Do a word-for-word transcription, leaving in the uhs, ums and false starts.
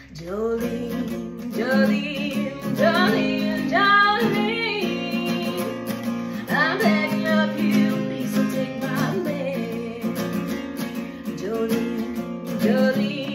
Jolene, Jolene, Jolene, Jolene, I'm begging of you, please don't take my man. Jolene, Jolene.